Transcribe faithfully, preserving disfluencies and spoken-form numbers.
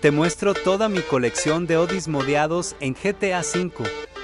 Te muestro toda mi colección de Odis modeados en G T A cinco.